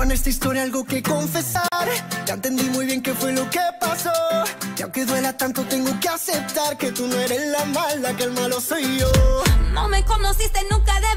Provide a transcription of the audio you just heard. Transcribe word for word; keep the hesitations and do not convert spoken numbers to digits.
en esta historia algo que confesar. Ya entendí muy bien qué fue lo que pasó. Y aunque duela tanto tengo que aceptar que tú no eres la mala, que el malo soy yo. No me conociste nunca de